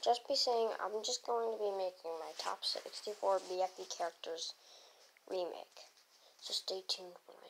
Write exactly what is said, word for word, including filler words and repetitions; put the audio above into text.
just be saying I'm just going to be making my top sixty-four B F B characters remake. So stay tuned when